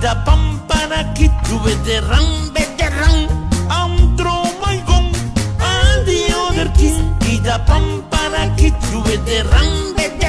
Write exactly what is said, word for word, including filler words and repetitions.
da pam para que tu veteran, veteran. I'm throw my gun, all the other king. Da pam para que tu veteran, veteran.